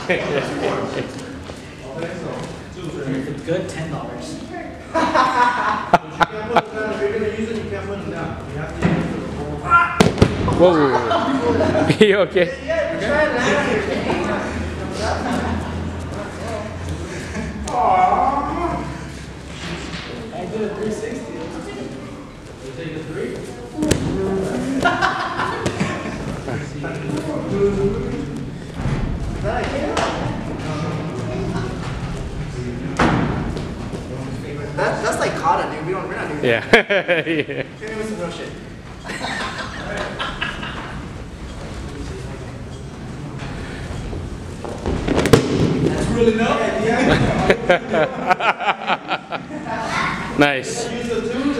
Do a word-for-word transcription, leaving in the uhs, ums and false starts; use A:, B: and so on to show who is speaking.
A: If it's good, ten dollars.
B: You can't put it down. If you're gonna use it, you can't put it down. You have to use it for the whole time.
C: Whoa. You okay?
B: Yeah, you're trying to land it.
A: I did a three sixty.
B: You take a three? That I can't. That, that's like kata, dude. We don't, we're not doing
C: Yeah.
B: that.
C: Yeah.
B: Give me some real shit. That's really no.
C: Nice.
B: Use the two.